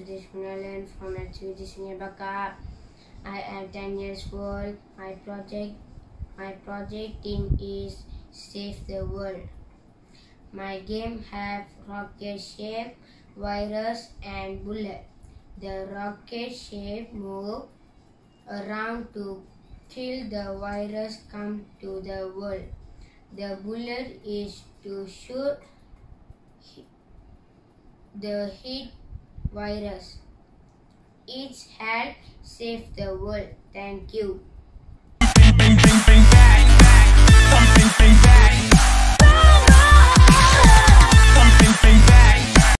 Suddesh from Educator. I am 10 years old. My project team is Save the World. My game have rocket shape, virus and bullet. The rocket shape move around to kill the virus come to the world. The bullet is to shoot the hit virus. Its help save the world. Thank you.